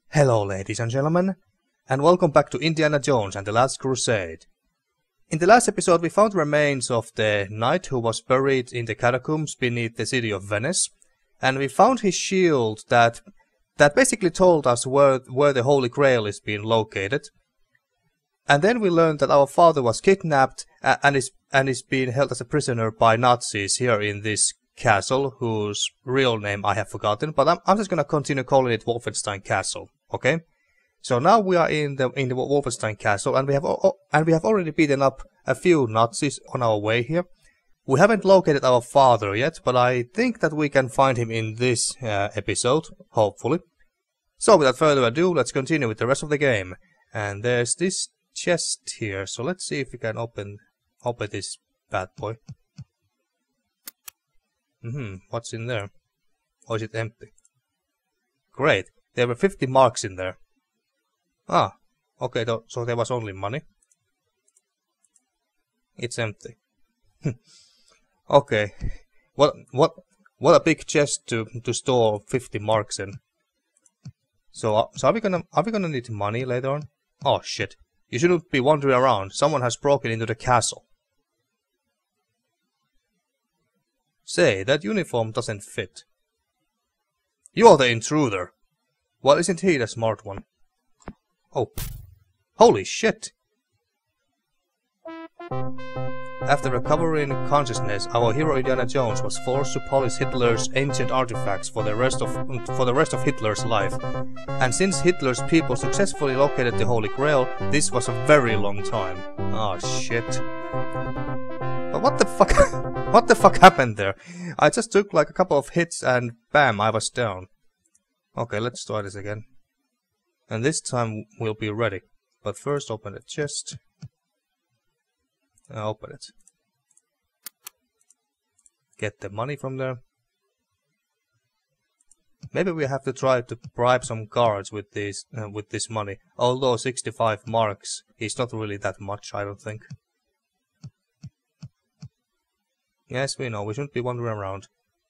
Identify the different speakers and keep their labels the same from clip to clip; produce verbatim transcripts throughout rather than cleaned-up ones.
Speaker 1: Hello ladies and gentlemen, and welcome back to Indiana Jones and the Last Crusade. In the last episode we found remains of the knight who was buried in the catacombs beneath the city of Venice, and we found his shield that that basically told us where, where the Holy Grail is being located. And then we learned that our father was kidnapped uh, and is and is being held as a prisoner by Nazis here in this castle, whose real name I have forgotten, but I'm, I'm just gonna continue calling it Wolfenstein Castle, okay? So now we are in the in the Wolfenstein Castle, and we have oh, and we have already beaten up a few Nazis on our way here. We haven't located our father yet, but I think that we can find him in this uh, episode, hopefully. So without further ado, let's continue with the rest of the game. And there's this chest here, so let's see if we can open open this bad boy. Mm-hmm, what's in there? Or is it empty? Great, there were fifty marks in there. Ah, okay, so there was only money. It's empty. Okay, what what what a big chest to to store fifty marks in. So uh, so are we gonna are we gonna need money later on? Oh shit! You shouldn't be wandering around. Someone has broken into the castle. Say, that uniform doesn't fit. You're the intruder. Well, isn't he the smart one? Oh. Holy shit! After recovering consciousness, our hero Indiana Jones was forced to polish Hitler's ancient artifacts for the rest of for the rest of Hitler's life. And since Hitler's people successfully located the Holy Grail, this was a very long time. Oh shit. But what the fuck? What the fuck happened there? I just took like a couple of hits and bam, I was down. Okay, let's try this again. And this time we'll be ready. But first open the chest. Uh, open it. Get the money from there. Maybe we have to try to bribe some guards with this uh, with this money. Although sixty-five marks is not really that much, I don't think. Yes, we know, we shouldn't be wandering around.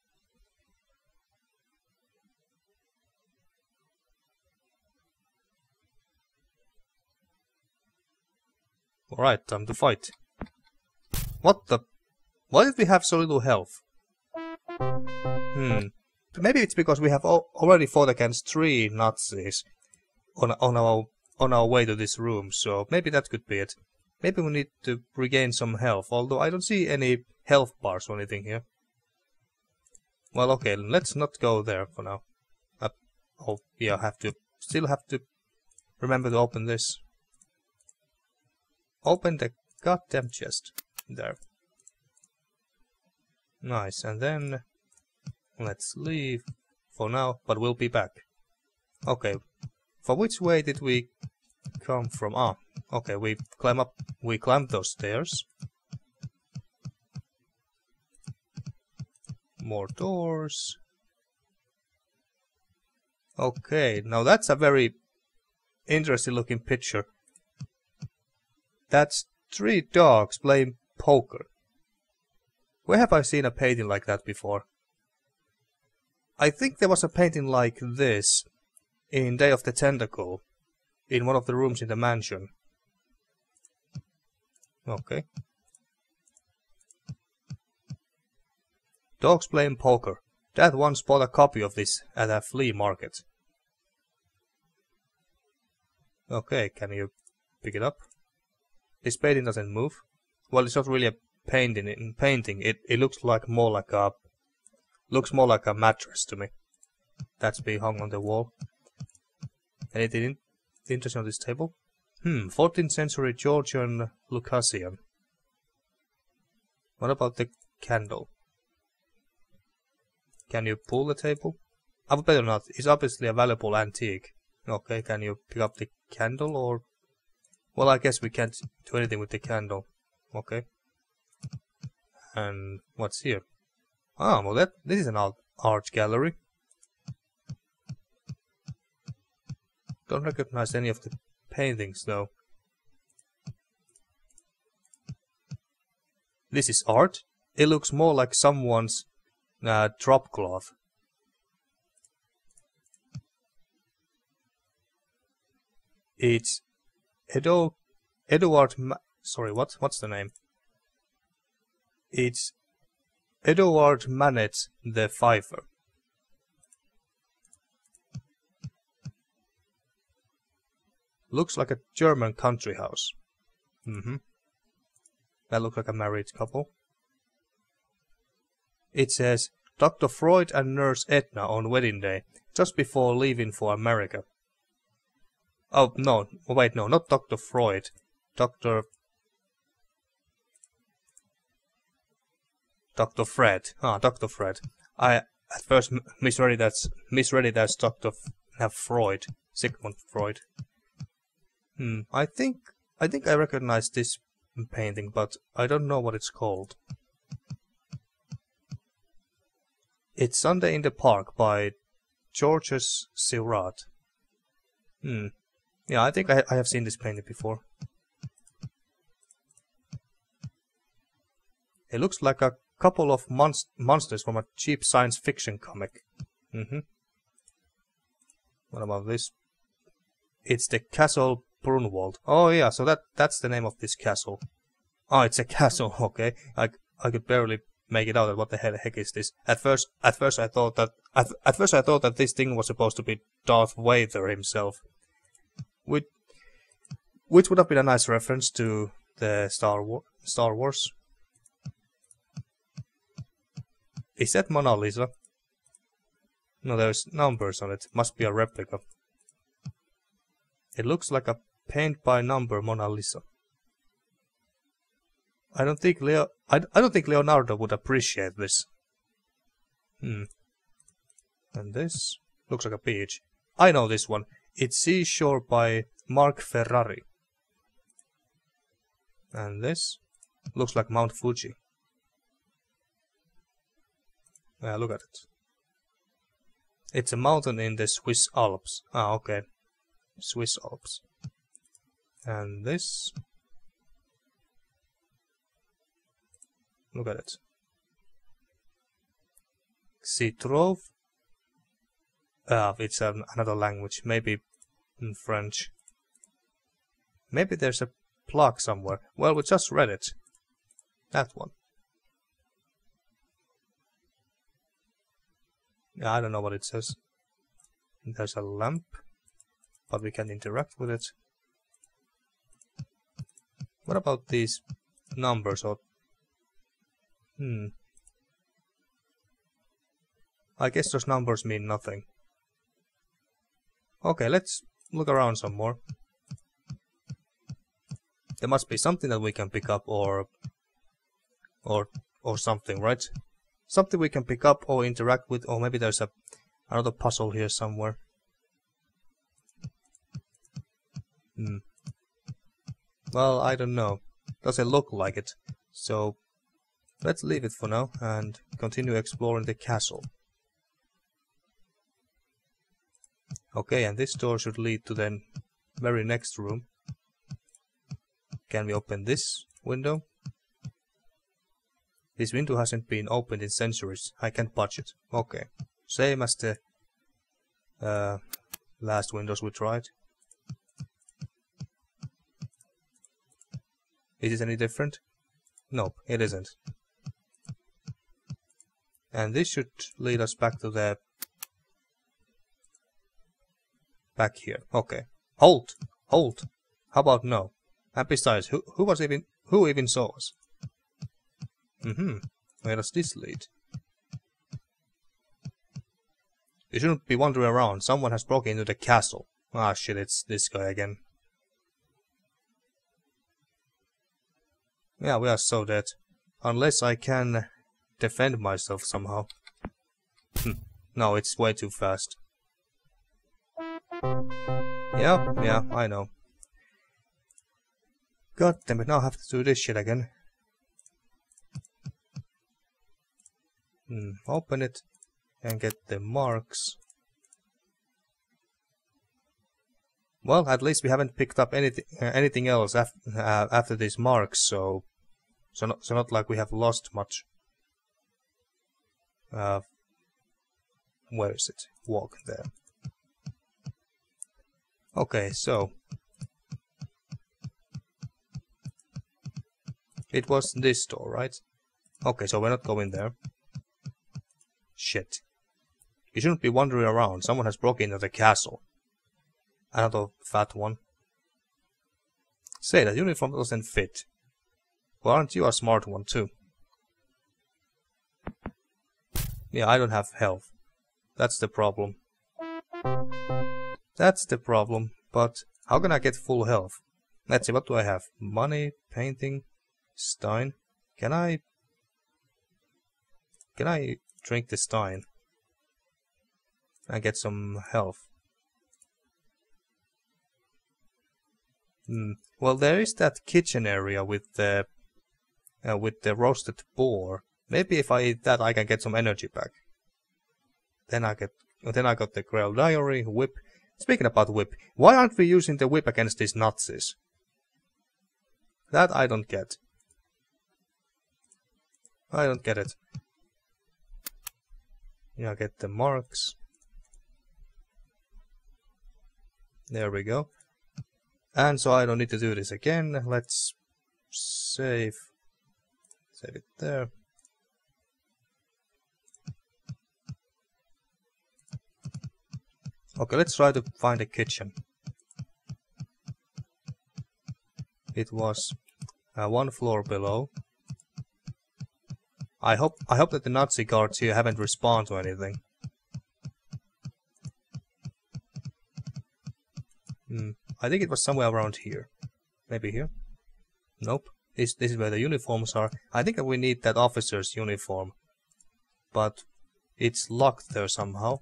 Speaker 1: Alright, time to fight. What the? Why did we have so little health? Hmm. Maybe it's because we have al already fought against three Nazis on, on, our, on our way to this room, so maybe that could be it. Maybe we need to regain some health, although I don't see any health bars or anything here. Well, okay, let's not go there for now. Uh, oh, yeah, I have to, still have to remember to open this. Open the goddamn chest. There. Nice, and then let's leave for now, but we'll be back. Okay, for which way did we come from? Ah, okay, we climb up, we climbed those stairs. More doors. Okay, now that's a very interesting looking picture. That's three dogs playing poker. Where have I seen a painting like that before? I think there was a painting like this in Day of the Tentacle, in one of the rooms in the mansion. Okay. Dogs playing poker. Dad once bought a copy of this at a flea market. Okay, can you pick it up? This painting doesn't move. Well, it's not really a painting. In painting, it it looks like more like a looks more like a mattress to me. That's being hung on the wall. Anything in, interesting on this table? Hmm, fourteenth century Georgian Lucasian. What about the candle? Can you pull the table? I would better not. It's obviously a valuable antique. Okay, can you pick up the candle or? Well, I guess we can't do anything with the candle. Okay. And what's here? Ah, well, that this is an art, art gallery. Don't recognize any of the paintings, though. This is art? It looks more like someone's uh, drop cloth. It's Edo, Edward Ma sorry, what? What's the name? It's Edward Manet the Fiver. Looks like a German country house. Mm-hmm. That looks like a married couple. It says Doctor Freud and Nurse Edna on wedding day, just before leaving for America. Oh, no, wait, no, not Doctor Freud. Doctor Doctor Fred. Ah, Doctor Fred. I at first misread it as, misread it as Doctor F have Freud. Sigmund Freud. Hmm, I think, I think I recognize this painting, but I don't know what it's called. It's Sunday in the Park by Georges Seurat. Hmm. Yeah, I think I, I have seen this painting before. It looks like a couple of monst monsters from a cheap science fiction comic. Mm-hmm. What about this? It's the Castle Brunwald. Oh yeah, so that that's the name of this castle. Oh, it's a castle. Okay, I I could barely make it out. What the hell heck is this? At first, at first I thought that at, at first I thought that this thing was supposed to be Darth Vader himself, which which would have been a nice reference to the Star War Star Wars. Is that Mona Lisa? No, there's numbers on it. Must be a replica. It looks like a paint by number Mona Lisa. I don't think Leo. I, I don't think Leonardo would appreciate this. Hmm. And this looks like a beach. I know this one. It's Seashore by Mark Ferrari. And this looks like Mount Fuji. Yeah, look at it. It's a mountain in the Swiss Alps. Ah, okay. Swiss Alps. And this. Look at it. Citrove. Ah, it's an, another language. Maybe in French. Maybe there's a plaque somewhere. Well, we just read it. That one. Yeah, I don't know what it says. There's a lamp, but we can interact with it. What about these numbers? Or hmm. I guess those numbers mean nothing. Okay, let's look around some more. There must be something that we can pick up, or or or something, right? Something we can pick up or interact with, or maybe there's a another puzzle here somewhere. Hmm. Well, I don't know. Doesn't look like it. So let's leave it for now and continue exploring the castle. Okay, and this door should lead to the very next room. Can we open this window? This window hasn't been opened in centuries. I can't budge it. Okay. Same as the uh, last windows we tried. Is it any different? Nope, it isn't. And this should lead us back to the... back here. Okay. Halt! Halt! How about no? And besides, who, who was even... who even saw us? Mm-hmm. Where does this lead? You shouldn't be wandering around. Someone has broken into the castle. Ah shit, it's this guy again. Yeah, we are so dead. Unless I can defend myself somehow. Hm. No, it's way too fast. Yeah, yeah, I know. God damn it, now I have to do this shit again. Hmm, open it and get the marks. Well, at least we haven't picked up anything uh, anything else af uh, after these marks, so so not so not like we have lost much. Uh, where is it? Walk there. Okay, so It was this door, right? Okay, so we're not going there. Shit. You shouldn't be wandering around. Someone has broken into the castle. Another fat one. Say, that uniform doesn't fit. Well, aren't you a smart one too? Yeah, I don't have health. That's the problem. That's the problem. But how can I get full health? Let's see, what do I have? Money, painting, Stein. Can I... Can I drink the Stein? And get some health? Hmm. Well, there is that kitchen area with the... Uh, with the roasted boar. Maybe if I eat that I can get some energy back. Then I get... Then I got the Grail Diary, whip... Speaking about whip, why aren't we using the whip against these Nazis? That I don't get. I don't get it. Yeah, get the marks. There we go. And so I don't need to do this again. Let's save. Save it there. Okay, let's try to find a kitchen. It was uh, one floor below. I hope I hope that the Nazi guards here haven't respawned to anything. Hmm. I think it was somewhere around here. Maybe here? Nope. This this is where the uniforms are. I think that we need that officer's uniform. But it's locked there somehow.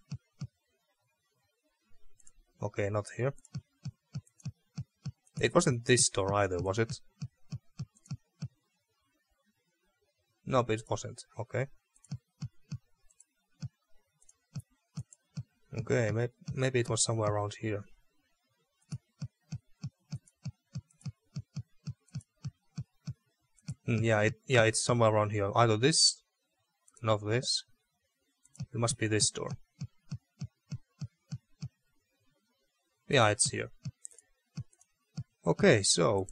Speaker 1: Okay, not here. It wasn't this door either, was it? No, but it wasn't. Okay. Okay, may maybe it was somewhere around here. Mm, yeah, it yeah, it's somewhere around here. Either this, not this. It must be this door. Yeah, it's here. Okay, so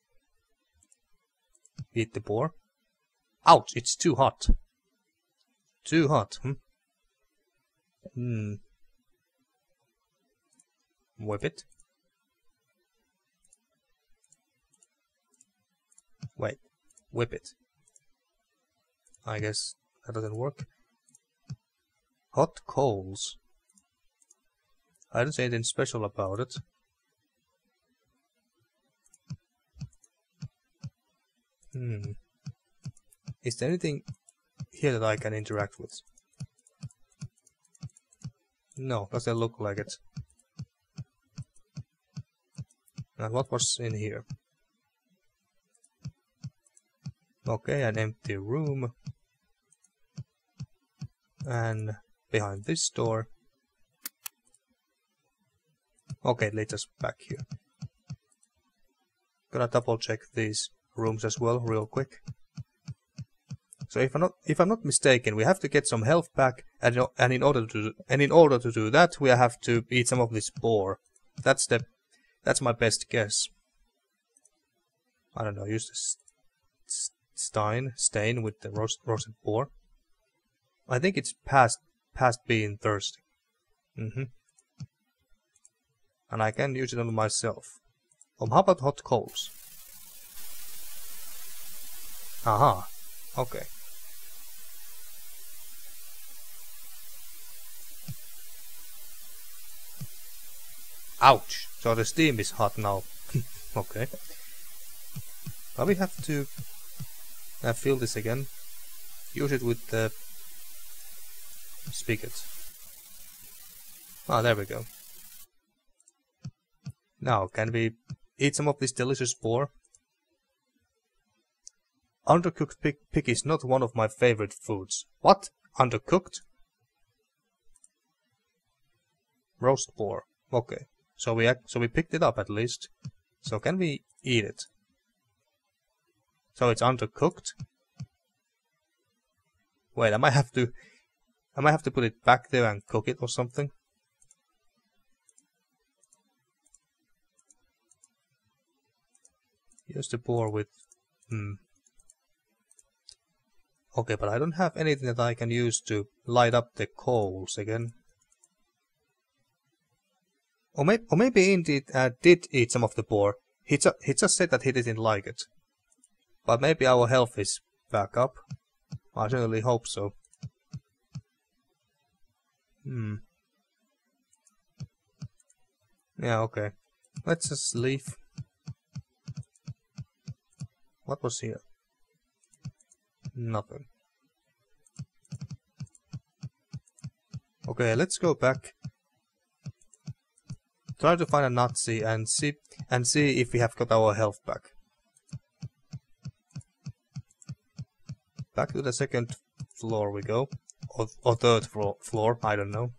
Speaker 1: eat the boar. Ouch! It's too hot. Too hot. Hmm. Hmm. Whip it. Wait. Whip it. I guess that doesn't work. Hot coals. I didn't say anything special about it. Hmm. Is there anything here that I can interact with? No, doesn't look like it. And what was in here? Okay, an empty room. And behind this door. Okay, it leads us back here. Gonna double check these rooms as well, real quick. So if I'm not if I'm not mistaken, we have to get some health back, and and in order to and in order to do that, we have to eat some of this boar. That's the that's my best guess. I don't know. Use this stein stain with the roast, roasted boar. I think it's past past being thirsty. Mm-hmm. And I can use it on myself. Um, how about hot coals? Aha. Okay. Ouch! So the steam is hot now. Okay. But we have to uh, fill this again. Use it with the spigot. Ah, there we go. Now, can we eat some of this delicious boar? Undercooked pig, pig is not one of my favorite foods. What? Undercooked? Roast boar. Okay. So we so we picked it up at least. So can we eat it? So it's undercooked. Wait, I might have to I might have to put it back there and cook it or something. Use the boar with hmm. Okay, but I don't have anything that I can use to light up the coals again. Or, may or maybe Indy uh, did eat some of the boar. He, ju he just said that he didn't like it. But maybe our health is back up. I certainly hope so. Hmm. Yeah, okay. Let's just leave. What was here? Nothing. Okay, let's go back. Try to find a Nazi and see and see if we have got our health back. Back to the second floor we go. Or, or third flo floor, I don't know.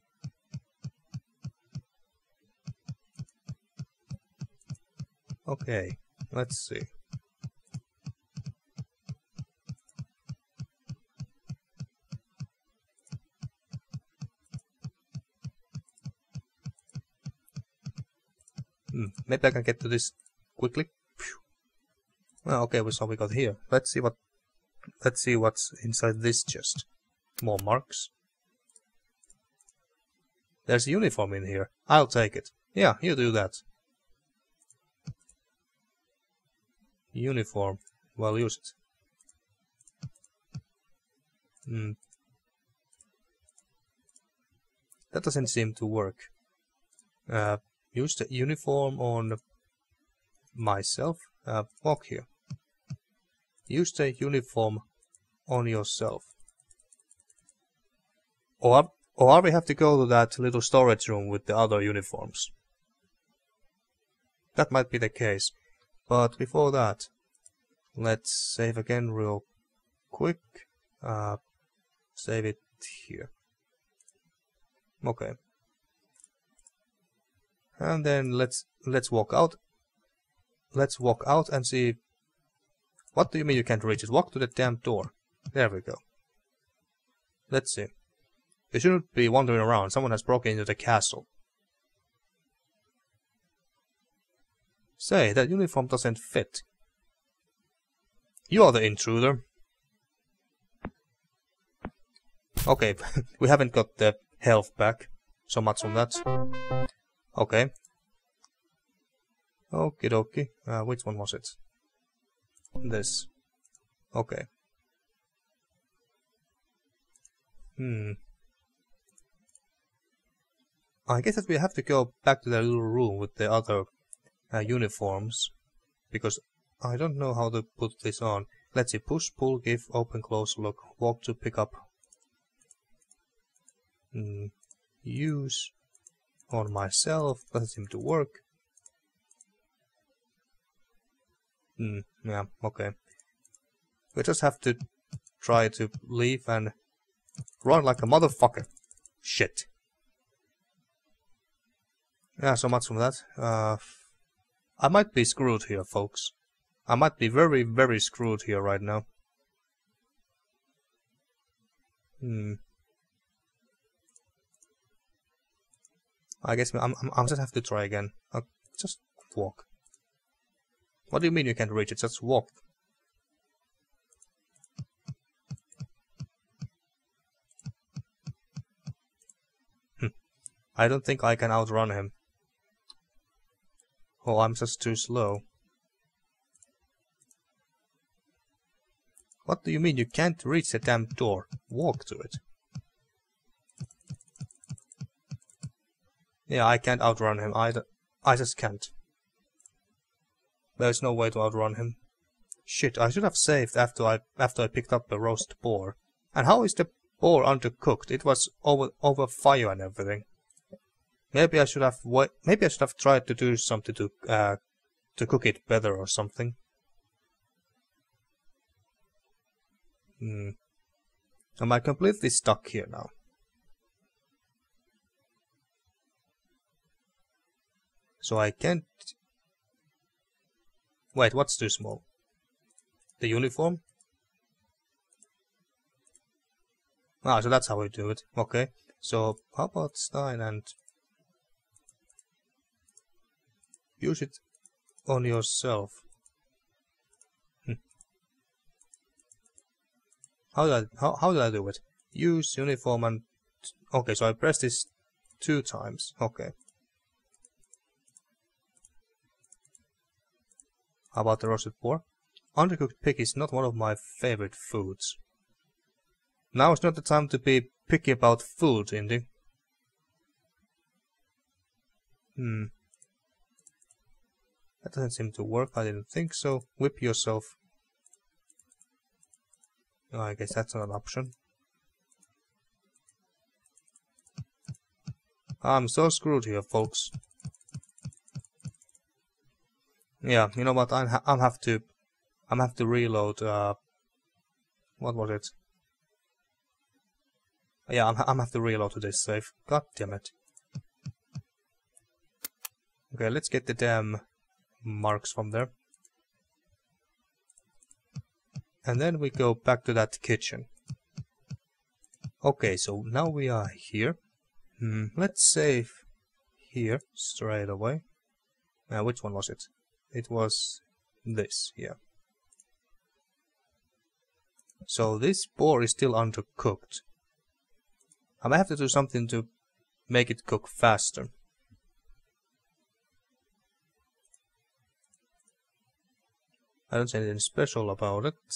Speaker 1: Okay, let's see. Hmm, maybe I can get to this quickly. Well, okay, so we got here. Let's see what. Let's see what's inside this chest. More marks. There's a uniform in here. I'll take it. Yeah, you do that. Uniform. Well, use it. Hmm. That doesn't seem to work. Uh, use the uniform on myself. Uh, walk here. Use the uniform on yourself. Or, or we have to go to that little storage room with the other uniforms. That might be the case. But before that, let's save again real quick. Uh, save it here. Okay. And then let's let's walk out. Let's walk out and see. What do you mean you can't reach it? Walk to the damn door. There we go. Let's see. You shouldn't be wandering around. Someone has broken into the castle. Say, that uniform doesn't fit. You are the intruder. Okay, we haven't got the health back. So much from that. Okay. Okie dokie. Uh, which one was it? This. Okay. Hmm. I guess that we have to go back to the little room with the other uh, uniforms. Because I don't know how to put this on. Let's see. Push, pull, give, open, close, look, walk to pick up. Hmm. Use on myself. Doesn't seem to work. Hmm. Yeah, okay. We just have to try to leave and run like a motherfucker. Shit. Yeah, so much from that. Uh, I might be screwed here, folks. I might be very, very screwed here right now. Hmm. I guess I'm, I'm, I'll just have to try again. I'll just walk. What do you mean you can't reach it? Just walk. I don't think I can outrun him. Oh, I'm just too slow. What do you mean you can't reach the damn door? Walk to it. Yeah, I can't outrun him either. I just can't. There's no way to outrun him. Shit, I should have saved after I after I picked up the roast boar. And how is the boar undercooked? It was over over fire and everything. Maybe I should have maybe I should have tried to do something to uh to cook it better or something. Hmm. Am I completely stuck here now? So I can't... Wait, what's too small? The uniform? Ah, so that's how we do it. Okay. So, how about Stein and... use it on yourself. Hm. How did I, how, how did I do it? Use uniform and... Okay, so I pressed this two times. Okay. How about the roasted boar? Undercooked pig is not one of my favorite foods. Now is not the time to be picky about food, Indy. Hmm. That doesn't seem to work. I didn't think so. Whip yourself. Oh, I guess that's not an option. I'm so screwed here, folks. Yeah, you know what? I'm ha I'm have to, I'm have to reload. Uh, what was it? Yeah, I'm I'm have to reload to this save. God damn it. Okay, let's get the damn marks from there. And then we go back to that kitchen. Okay, so now we are here. Hmm, let's save here straight away. Now, uh, which one was it? It was this, yeah. So this boar is still undercooked. I might have to do something to make it cook faster. I don't say anything special about it.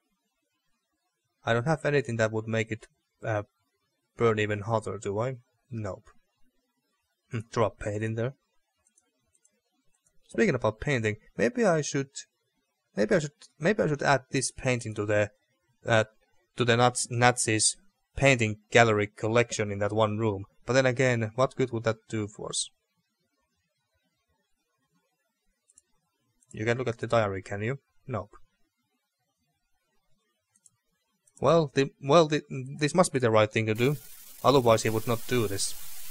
Speaker 1: I don't have anything that would make it uh, burn even hotter, do I? Nope. Drop paint in there. Speaking about painting, maybe I should, maybe I should, maybe I should add this painting to the, uh, to the Naz Nazis painting gallery collection in that one room. But then again, what good would that do for us? You can look at the diary, can you? Nope. Well, the, well, the, this must be the right thing to do. Otherwise, he would not do this.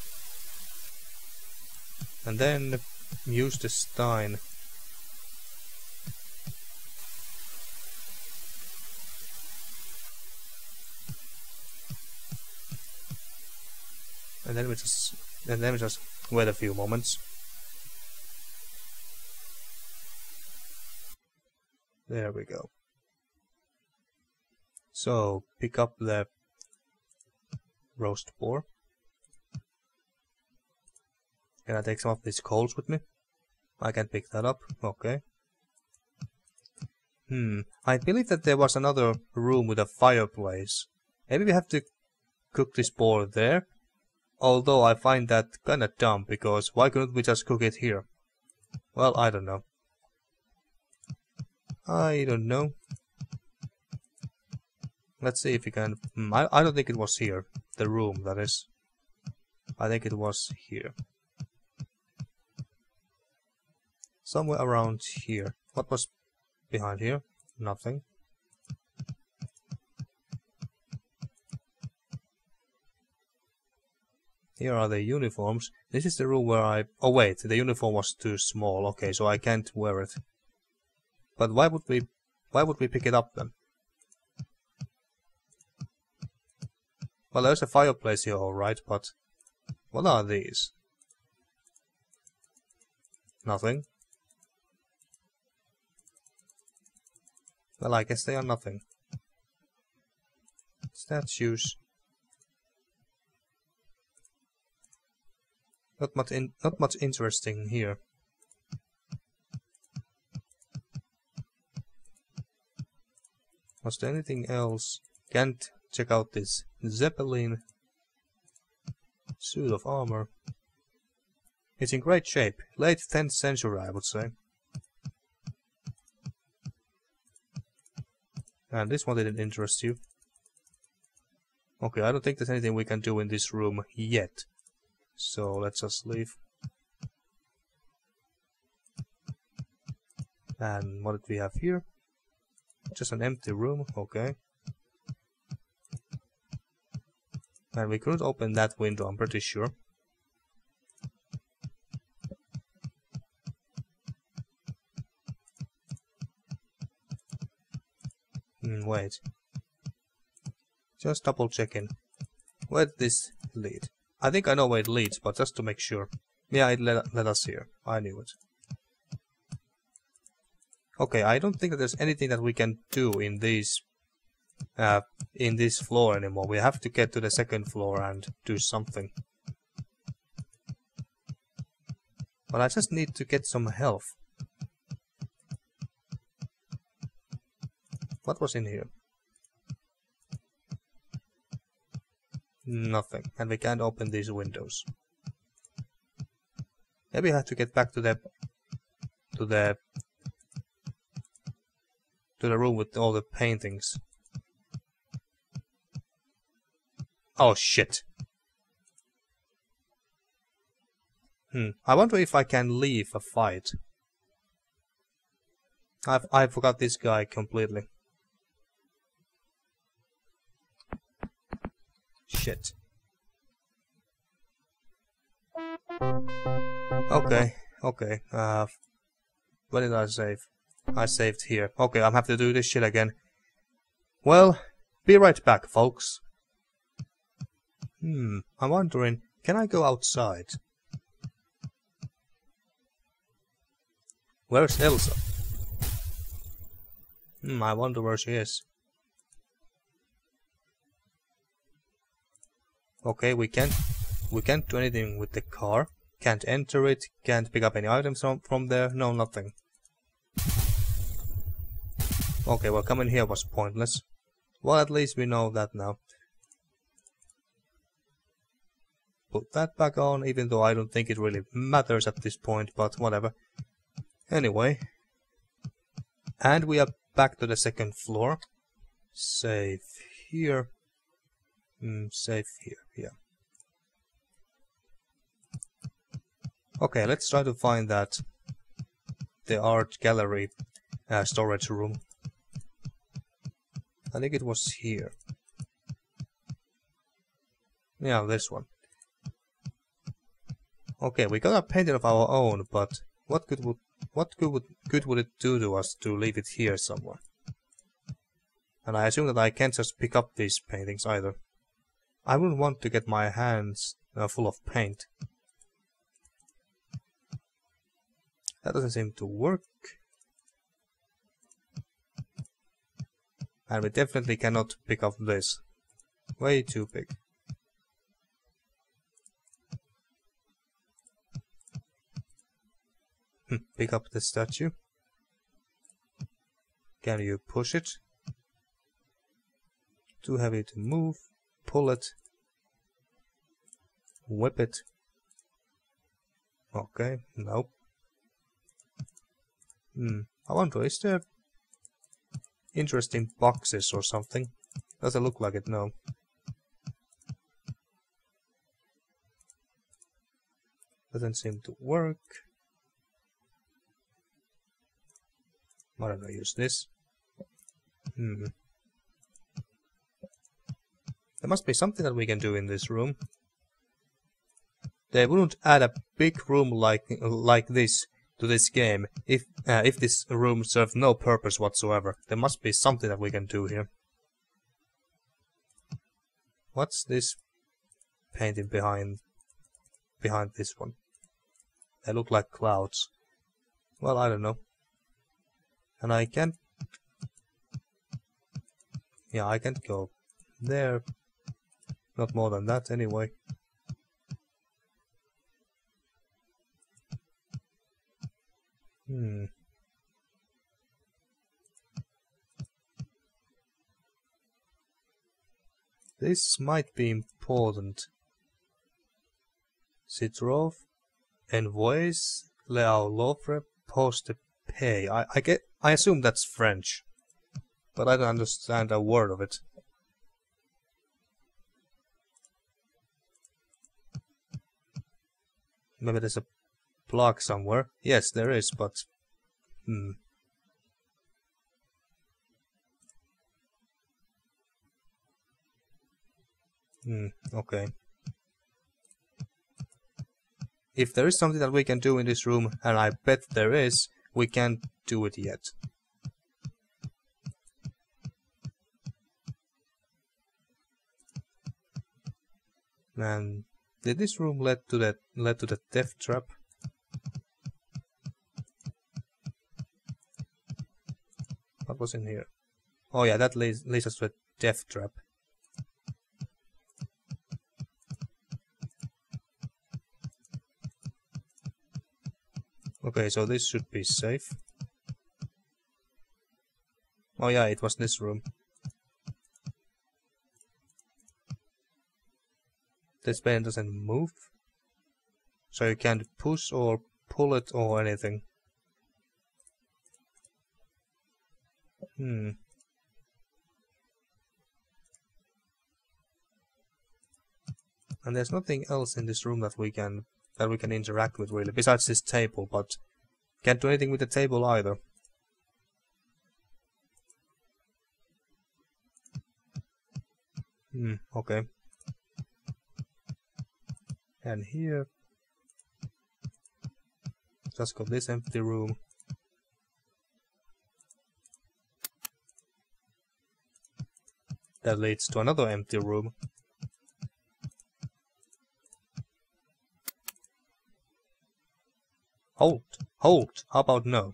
Speaker 1: And then use the Stein. And then we just, and then we just wait a few moments. There we go. So pick up the roast boar. Can I take some of these coals with me? I can pick that up. Okay. Hmm. I believe that there was another room with a fireplace. Maybe we have to cook this boar there. Although I find that kinda dumb, because why couldn't we just cook it here? Well, I don't know. I don't know. Let's see if we can... Hmm, I, I don't think it was here. The room, that is. I think it was here. Somewhere around here. What was behind here? Nothing. Here are the uniforms. This is the room where I... Oh wait, the uniform was too small. Okay, so I can't wear it. But why would we... Why would we pick it up then? Well, there's a fireplace here, alright, but... What are these? Nothing. Well, I guess they are nothing. Statues. Not much in, not much interesting here. Was there anything else? Can't check out this Zeppelin suit of armor. It's in great shape. Late tenth century, I would say. And this one didn't interest you. Okay, I don't think there's anything we can do in this room yet. So let's just leave. And what did we have here? Just an empty room, okay. And we couldn't open that window, I'm pretty sure. Mm, wait. Just double checking. Where did this lead? I think I know where it leads, but just to make sure. Yeah, it led, led us here. I knew it. Okay, I don't think that there's anything that we can do in these uh, in this floor anymore. We have to get to the second floor and do something. But I just need to get some health. What was in here? Nothing. And we can't open these windows. Maybe I have to get back to the to the to the room with all the paintings. Oh shit. Hmm. I wonder if I can leave a fight. I've I forgot this guy completely. Shit. Okay, okay. Uh, where did I save? I saved here. Okay, I'm have to do this shit again. Well, be right back, folks. Hmm, I'm wondering, can I go outside? Where's Elsa? Hmm, I wonder where she is. Okay, we can't we can't do anything with the car. Can't enter it, can't pick up any items from, from there, no nothing. Okay, well coming here was pointless. Well, at least we know that now. Put that back on, even though I don't think it really matters at this point, but whatever. Anyway. And we are back to the second floor. Save here. Mm, save here, yeah. Okay, let's try to find that the art gallery uh, storage room. I think it was here. Yeah, this one. Okay, we got a painting of our own, but what good would what good would good would it do to us to leave it here somewhere? And I assume that I can't just pick up these paintings either. I wouldn't want to get my hands uh, full of paint. That doesn't seem to work. And we definitely cannot pick up this. Way too big. Pick up the statue. Can you push it? Too heavy to move. Pull it. Whip it. Okay, nope. Hmm, I wonder, is there interesting boxes or something? Doesn't look like it, no. Doesn't seem to work. Why don't I use this? Hmm. There must be something that we can do in this room. They wouldn't add a big room like like this to this game if uh, if this room served no purpose whatsoever. There must be something that we can do here. What's this painting behind behind this one? They look like clouds. Well, I don't know. And I can't... Yeah, I can't go there. Not more than that, anyway. Hmm. This might be important. Siperos, envoys, Leao Louvre, poste pay. I, I get. I assume that's French, but I don't understand a word of it. Maybe there's a plug somewhere. Yes, there is, but hmm. Hmm. Okay. If there is something that we can do in this room, and I bet there is, we can't do it yet. And did this room lead to that led to the death trap? What was in here? Oh yeah, that leads, leads us to death trap. Okay, so this should be safe. Oh yeah, it was this room. This pen doesn't move, so you can't push or pull it or anything. Hmm. And there's nothing else in this room that we can that we can interact with really, besides this table, but can't do anything with the table either. Hmm, okay. And here, just got this empty room. That leads to another empty room. Hold, hold, how about no?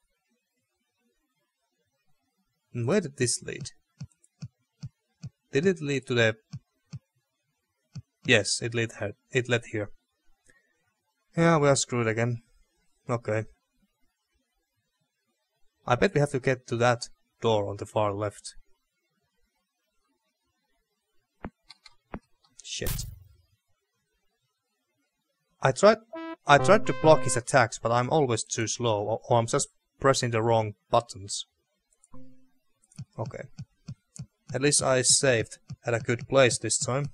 Speaker 1: And where did this lead? Did it lead to the... Yes, it led here. It led here. Yeah, we are screwed again. Okay. I bet we have to get to that door on the far left. Shit. I tried I tried to block his attacks, but I'm always too slow, or, or I'm just pressing the wrong buttons. Okay. At least I saved at a good place this time.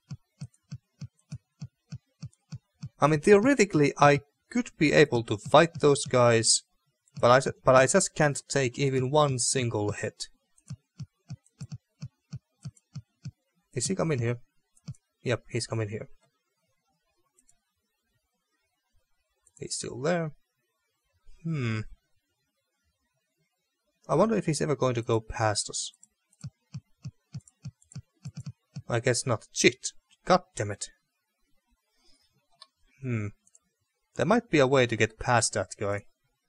Speaker 1: I mean, theoretically, I could be able to fight those guys, but I, but I just can't take even one single hit. Is he coming here? Yep, he's coming here. He's still there. Hmm. I wonder if he's ever going to go past us. I guess not. Shit! God damn it. Hmm. There might be a way to get past that guy.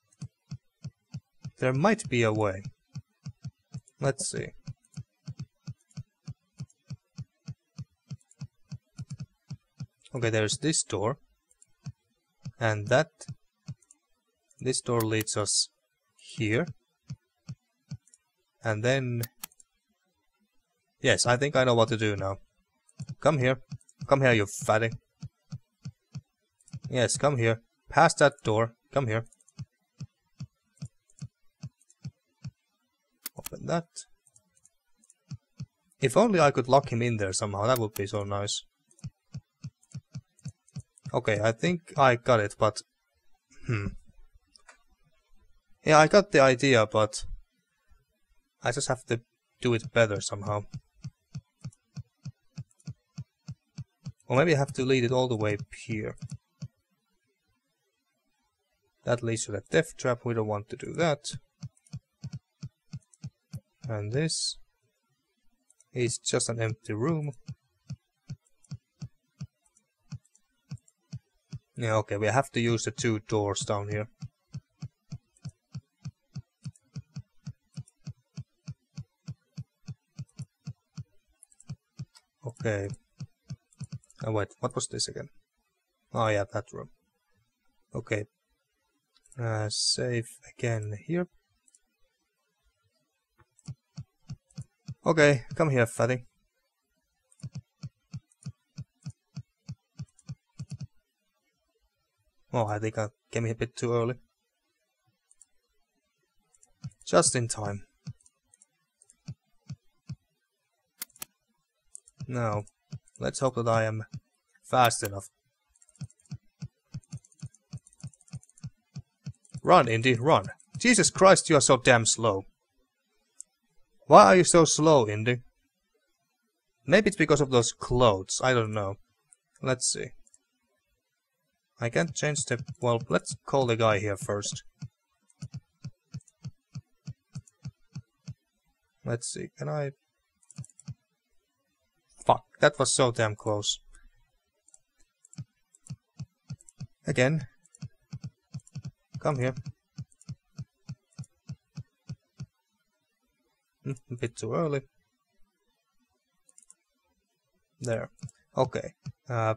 Speaker 1: There might be a way. Let's see. Okay, there's this door. And that... This door leads us here. And then... Yes, I think I know what to do now. Come here. Come here, you fatty. Yes, come here. Past that door. Come here. Open that. If only I could lock him in there somehow, that would be so nice. Okay, I think I got it, but... Hmm. Yeah, I got the idea, but... I just have to do it better somehow. Or maybe I have to lead it all the way up here. That leads to the death trap, we don't want to do that. And this is just an empty room. Yeah, okay, we have to use the two doors down here. Okay. Oh wait, what was this again? Oh yeah, that room. Okay. Uh, save again here. Okay, come here, fatty. Oh, I think I came here a bit too early. Just in time. Now, let's hope that I am fast enough. Run, Indy, run. Jesus Christ, you are so damn slow. Why are you so slow, Indy? Maybe it's because of those clothes, I don't know. Let's see. I can't change the... Well, let's call the guy here first. Let's see, can I... Fuck, that was so damn close. Again. Come here. Hmm, a bit too early. There. Okay. Uh,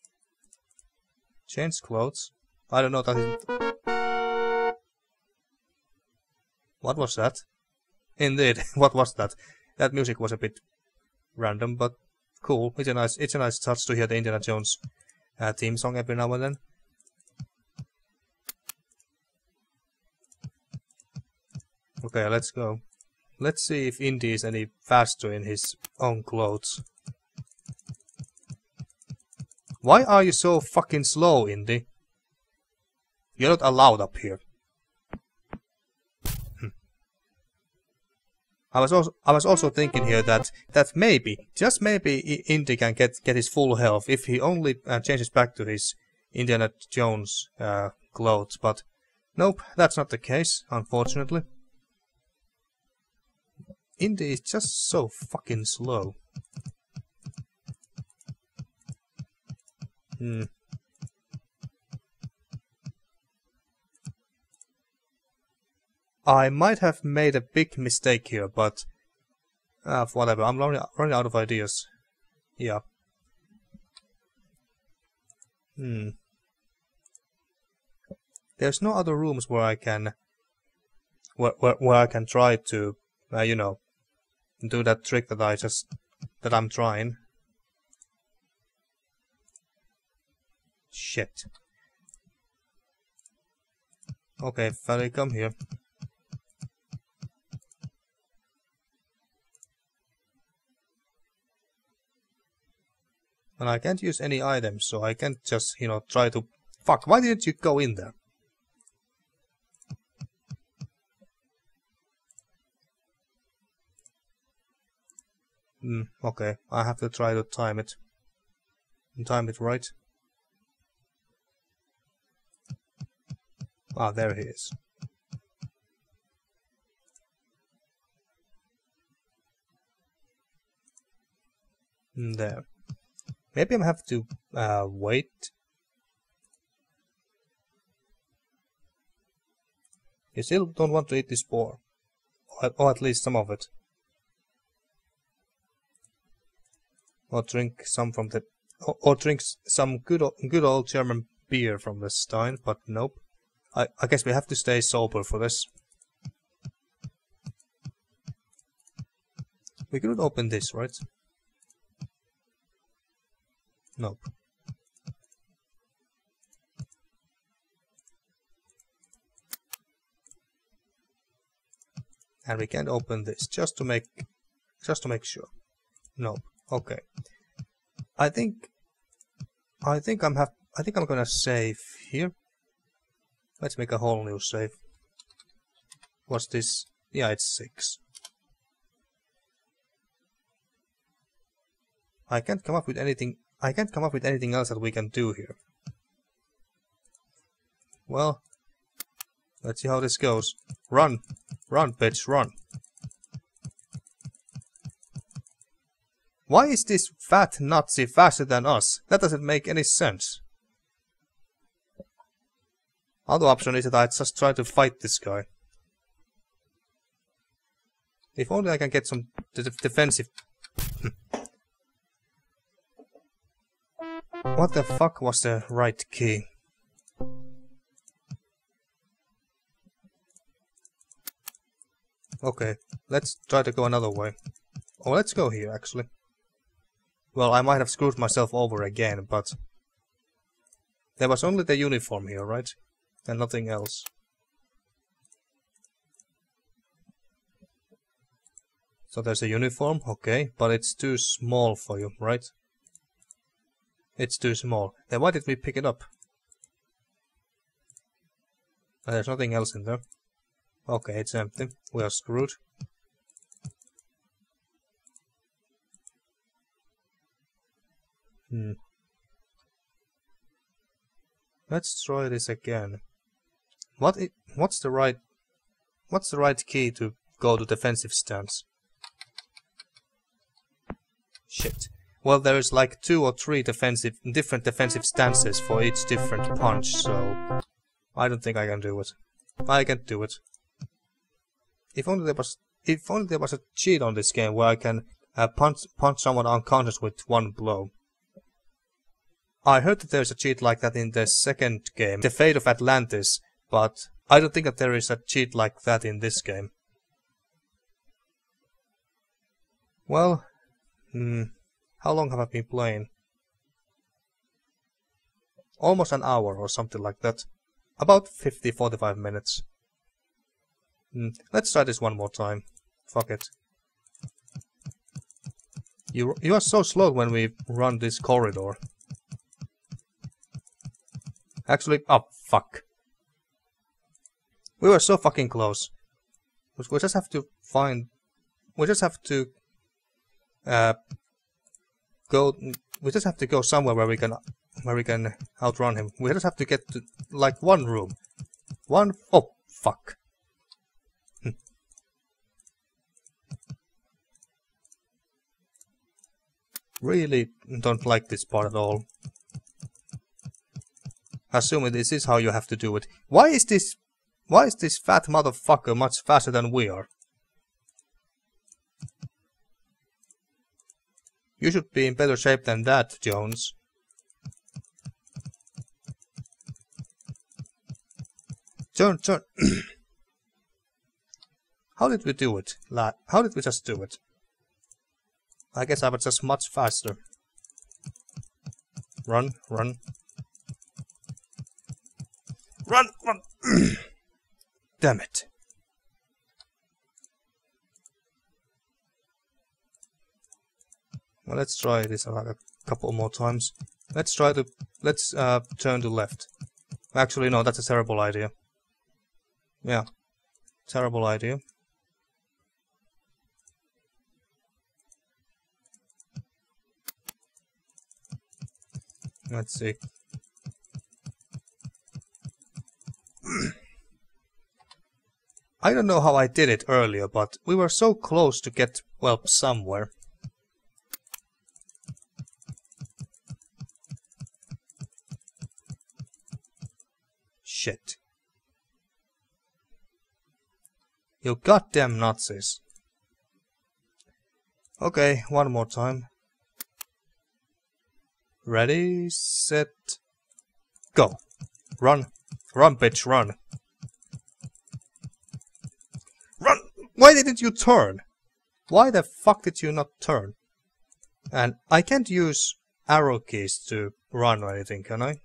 Speaker 1: change clothes. I don't know that is... What was that? Indeed, what was that? That music was a bit random, but cool. It's a nice, it's a nice touch to hear the Indiana Jones uh, theme song every now and then. Okay, let's go. Let's see if Indy is any faster in his own clothes. Why are you so fucking slow, Indy? You're not allowed up here. I was also I was also thinking here that that maybe, just maybe, Indy can get get his full health if he only uh, changes back to his Indiana Jones uh, clothes. But nope, that's not the case, unfortunately. Indy is just so fucking slow. Hmm. I might have made a big mistake here, but uh, whatever. I'm running, running out of ideas. Yeah. Hmm. There's no other rooms where I can, where where, where I can try to, uh, you know, do that trick that I just that I'm trying. Shit. Okay, Fally, come here. And I can't use any items, so I can't just, you know, try to... Fuck, why didn't you go in there? Hmm, okay, I have to try to time it. Time it right. Ah, there he is. There. Maybe I have to uh, wait. You still don't want to eat this boar, or, or at least some of it, or drink some from the, or, or drink some good good old German beer from the Stein. But nope. I I guess we have to stay sober for this. We couldn't open this, right? Nope. And we can't open this, just to make just to make sure. Nope. Okay. I think I think I'm have I think I'm gonna save here. Let's make a whole new save. What's this? Yeah, it's six. I can't come up with anything I can't come up with anything else that we can do here. Well, let's see how this goes. Run! Run, bitch, run! Why is this fat Nazi faster than us? That doesn't make any sense. Other option is that I just try to fight this guy. If only I can get some de defensive... What the fuck was the right key? Okay, let's try to go another way. Oh, let's go here, actually. Well, I might have screwed myself over again, but... There was only the uniform here, right? And nothing else. So there's a uniform, okay, but it's too small for you, right? It's too small. Then why did we pick it up? And there's nothing else in there. Okay, it's empty. We are screwed. Hmm. Let's try this again. What? I, what's the right? What's the right key to go to defensive stance? Shit. Well, there's like two or three defensive, different defensive stances for each different punch, so I don't think I can do it. I can't do it. If only there was, if only there was a cheat on this game where I can uh, punch, punch someone unconscious with one blow. I heard that there's a cheat like that in the second game, The Fate of Atlantis, but I don't think that there is a cheat like that in this game. Well, hmm, how long have I been playing? Almost an hour or something like that. About fifty to forty-five minutes. Hmm, let's try this one more time. Fuck it. You, you are so slow when we run this corridor. Actually, oh fuck. We were so fucking close. We just have to find... We just have to... Uh... Go... We just have to go somewhere where we can... Where we can outrun him. We just have to get to... Like, one room. One... Oh, fuck. Hm. Really don't like this part at all. Assuming this is how you have to do it. Why is this... Why is this fat motherfucker much faster than we are? You should be in better shape than that, Jones. Turn, turn. How did we do it, lad? How did we just do it? I guess I was just much faster. Run, run. Run, run! Damn it. Well, let's try this like a couple more times. Let's try to... Let's uh, turn to left. Actually, no, that's a terrible idea. Yeah. Terrible idea. Let's see. I don't know how I did it earlier, but we were so close to get, well, somewhere. Shit. You goddamn Nazis. Okay, one more time. Ready, set, go. Run. Run, bitch, run. Run! Why didn't you turn? Why the fuck did you not turn? And I can't use arrow keys to run or anything, can I?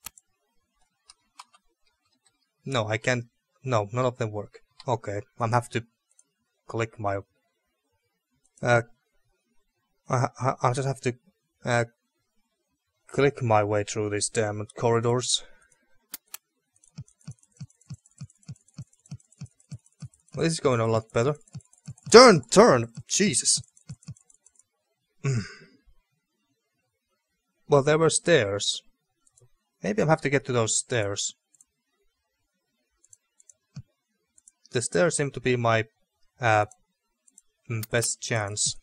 Speaker 1: No, I can't. No, none of them work. Okay, I'm have to click my... Uh, I, I, I just have to uh, click my way through these damn corridors. Well, this is going a lot better. Turn! Turn! Jesus! Well, there were stairs. Maybe I'll have to get to those stairs. The stairs seem to be my uh, best chance.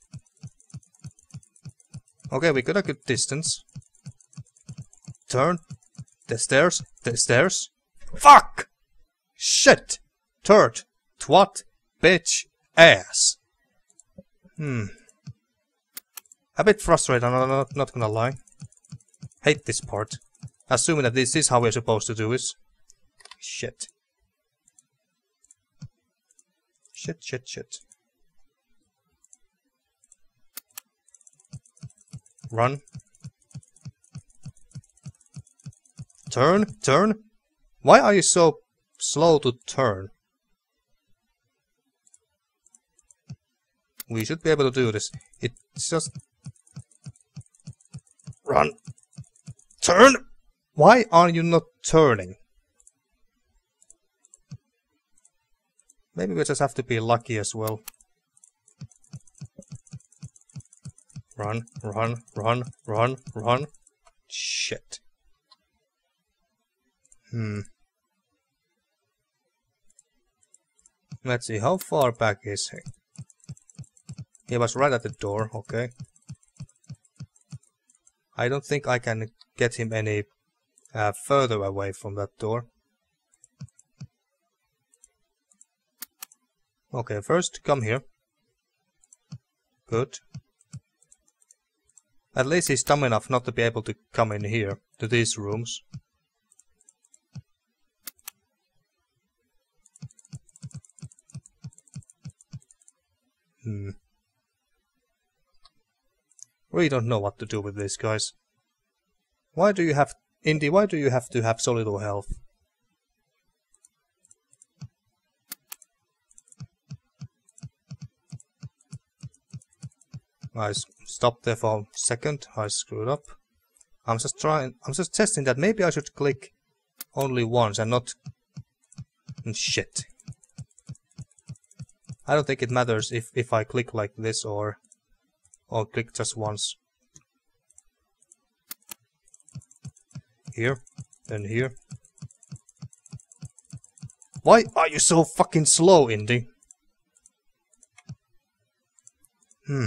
Speaker 1: Okay, we got a good distance. Turn. The stairs. The stairs. Fuck! Shit! Turd. Twat. Bitch. Ass. Hmm. A bit frustrated, I'm not, not gonna lie. Hate this part. Assuming that this is how we're supposed to do it. Shit. Shit, shit, shit. Run. Turn, turn. Why are you so slow to turn? We should be able to do this. It's just... Run. Turn! Why are you not turning? Maybe we just have to be lucky as well. Run, run, run, run, run. Shit. Hmm. Let's see, how far back is he? He was right at the door, okay. I don't think I can get him any uh, further away from that door. Okay, first come here. Good. At least he's dumb enough not to be able to come in here, to these rooms. Hmm. We don't know what to do with these guys. Why do you have... Indy, why do you have to have so little health? I stopped there for a second. I screwed up. I'm just trying... I'm just testing that. Maybe I should click only once and not... Shit. I don't think it matters if, if I click like this or... Or click just once. Here. Then here. Why are you so fucking slow, Indy? Hmm.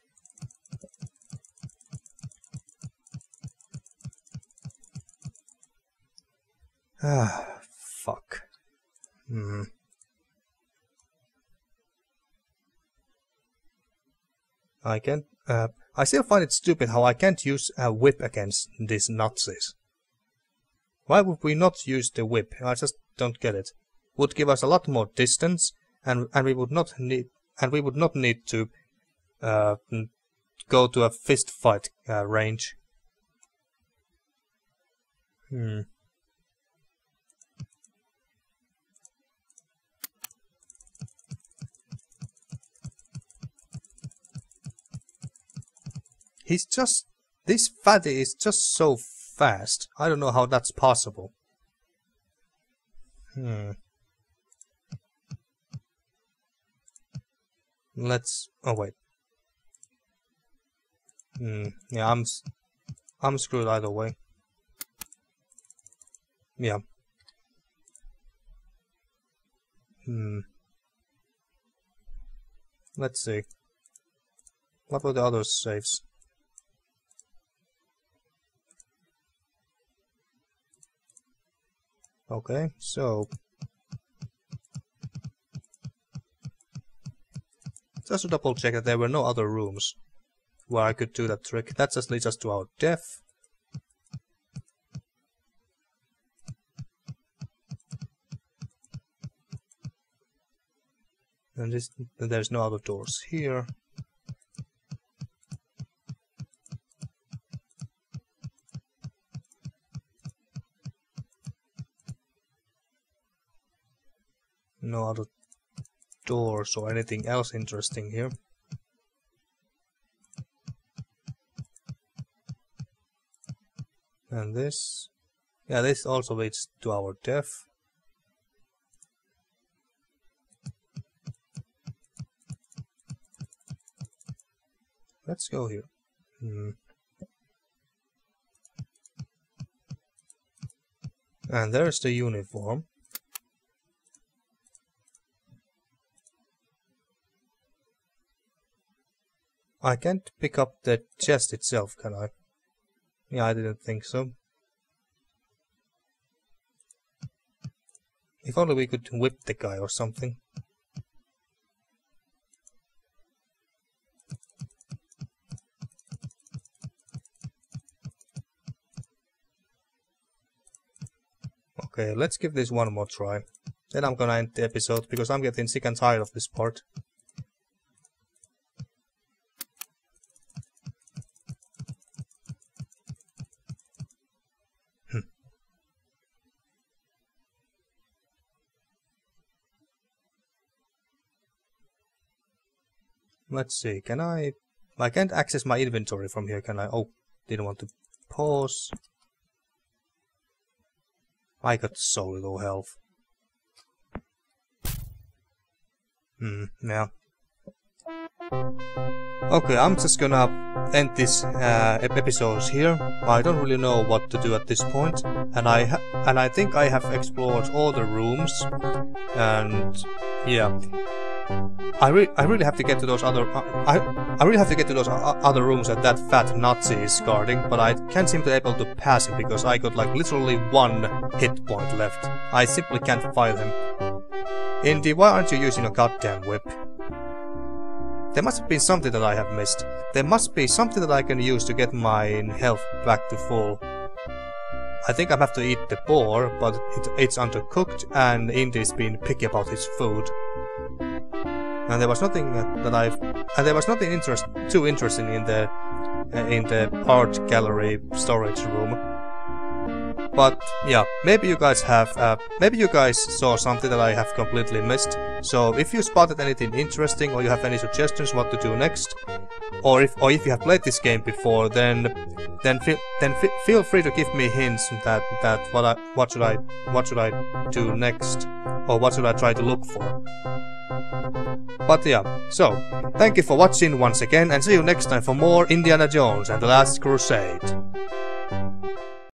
Speaker 1: Ah, fuck. Hmm. I can't... Uh, I still find it stupid how I can't use a whip against these Nazis. Why would we not use the whip? I just don't get it. Would give us a lot more distance, and and we would not need and we would not need to uh, go to a fist fight uh, range. Hmm. He's just... This fatty is just so fast. I don't know how that's possible. Hmm. Let's... Oh, wait. Hmm. Yeah, I'm... I'm screwed either way. Yeah. Hmm. Let's see. What were the other saves? Okay, so... Just to double check that there were no other rooms where I could do that trick. That just leads us to our death. And this, there's no other doors here. No other doors or anything else interesting here. And this... Yeah, this also leads to our death. Let's go here. Hmm. And there's the uniform. I can't pick up the chest itself, can I? Yeah, I didn't think so. If only we could whip the guy or something. Okay, let's give this one more try. Then I'm gonna end the episode, because I'm getting sick and tired of this part. Let's see, can I... I can't access my inventory from here, can I? Oh, didn't want to pause. I got so little health. Hmm, yeah. Okay, I'm just gonna end this uh, episode here. I don't really know what to do at this point, and I ha and I think I have explored all the rooms, and yeah. I, re I really have to get to those other uh, I I really have to get to those other rooms that that fat Nazi is guarding, but I can't seem to be able to pass him because I got like literally one hit point left. I simply can't fight him. Indy, why aren't you using a goddamn whip? There must have been something that I have missed. There must be something that I can use to get my health back to full. I think I have to eat the boar, but it, it's undercooked and Indy's been picky about his food. And there was nothing that I've... And there was nothing interest, too interesting in the, uh, in the art gallery storage room. But yeah, maybe you guys have, uh, maybe you guys saw something that I have completely missed. So if you spotted anything interesting or you have any suggestions what to do next, or if or if you have played this game before, then then feel then fi feel free to give me hints that that what I what should I what should I do next, or what should I try to look for. But yeah, so thank you for watching once again, and see you next time for more Indiana Jones and the Last Crusade.